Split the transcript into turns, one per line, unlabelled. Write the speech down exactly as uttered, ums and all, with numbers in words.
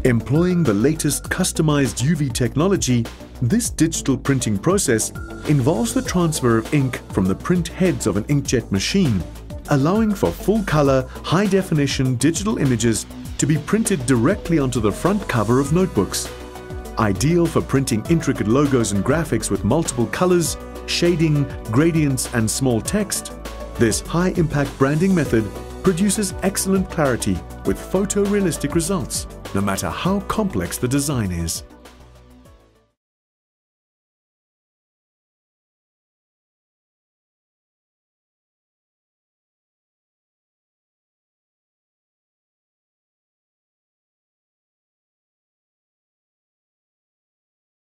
Employing the latest customized U V technology, this digital printing process involves the transfer of ink from the print heads of an inkjet machine, allowing for full-color, high-definition digital images to be printed directly onto the front cover of notebooks. Ideal for printing intricate logos and graphics with multiple colors, shading, gradients, and small text, this high-impact branding method produces excellent clarity with photorealistic results, no matter how complex the design is.